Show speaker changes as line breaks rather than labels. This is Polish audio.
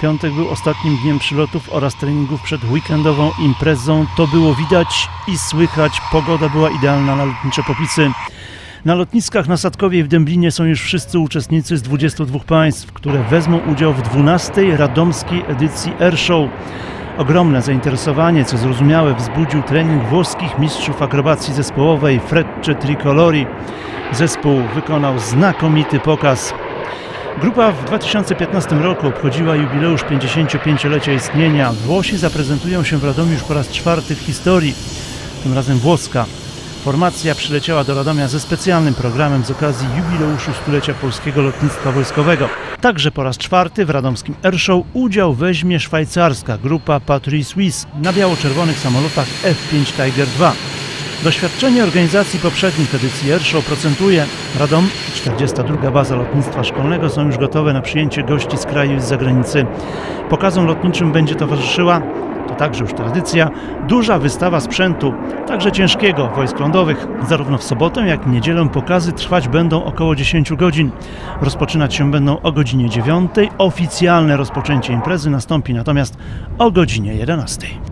Piątek był ostatnim dniem przylotów oraz treningów przed weekendową imprezą. To było widać i słychać. Pogoda była idealna na lotnicze popisy. Na lotniskach na Sadkowie i w Dęblinie są już wszyscy uczestnicy z 22 państw, które wezmą udział w 12. radomskiej edycji Airshow. Ogromne zainteresowanie, co zrozumiałe, wzbudził trening włoskich mistrzów akrobacji zespołowej Frecce Tricolori. Zespół wykonał znakomity pokaz. Grupa w 2015 roku obchodziła jubileusz 55-lecia istnienia. Włosi zaprezentują się w Radomiu już po raz czwarty w historii, tym razem włoska. Formacja przyleciała do Radomia ze specjalnym programem z okazji jubileuszu stulecia polskiego lotnictwa wojskowego. Także po raz czwarty w radomskim Airshow udział weźmie szwajcarska grupa Patrie Suisse na biało-czerwonych samolotach F-5 Tiger II. Doświadczenie organizacji poprzednich edycji Airshow procentuje. Radom i 42. baza lotnictwa szkolnego są już gotowe na przyjęcie gości z kraju i z zagranicy. Pokazom lotniczym będzie towarzyszyła, to także już tradycja, duża wystawa sprzętu, także ciężkiego, wojsk lądowych. Zarówno w sobotę, jak i niedzielę pokazy trwać będą około 10 godzin. Rozpoczynać się będą o godzinie 9. Oficjalne rozpoczęcie imprezy nastąpi natomiast o godzinie 11.